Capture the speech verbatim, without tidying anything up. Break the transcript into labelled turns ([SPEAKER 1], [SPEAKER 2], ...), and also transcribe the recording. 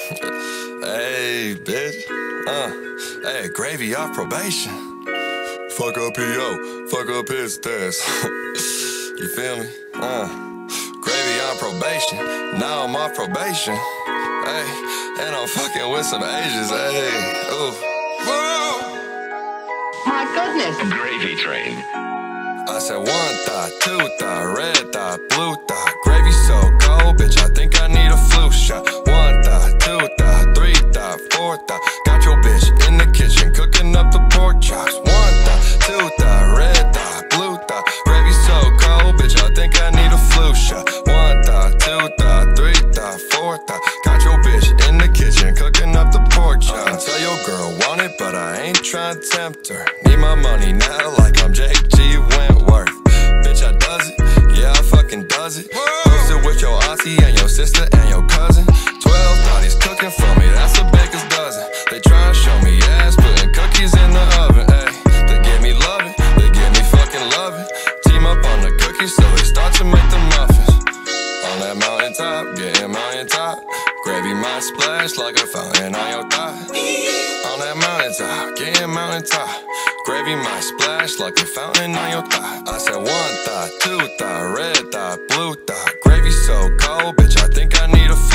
[SPEAKER 1] Hey, bitch. Uh, hey, gravy off probation. Fuck up P O, fuck up his test. You feel me? Uh, gravy on probation. Now I'm off probation. Hey, and I'm fucking with some Asians. Hey, ooh. Whoa!
[SPEAKER 2] My goodness.
[SPEAKER 3] Gravy train.
[SPEAKER 1] I said one thought, two thought, red thought, blue thought. Gravy so cold, bitch, I think I need a flu shot. One thought, two thought, three thought, four thought. Got your bitch in the kitchen cooking up the pork chops. One thought, two thought, red thought, blue thought. Gravy so cold, bitch, I think I need a flu shot. One thought, two thought, three thought, four thought. Got your bitch in the kitchen cooking up the pork chops. I can tell your girl want it, but I ain't trying to tempt her. Need my money now like I'm Jake G. Wentworth. Bitch, I does it, yeah, I fucking does it. Posted with your auntie and your sister and your cousin. Twelve thotties cooking for me, that's a baker's dozen. They try to show me ass, putting cookies in the oven. Ay, they give me loving, they give me fucking loving. Team up on the cookies so they start to make the muffins. On that mountaintop, getting mountaintop. Gravy might splash like a fountain on your thigh. On that mountaintop, getting mountaintop. Gravy might splash like a fountain on your thigh. I said one thought, two thought, red thought, blue thought. Gravy so cold, bitch, I think I need a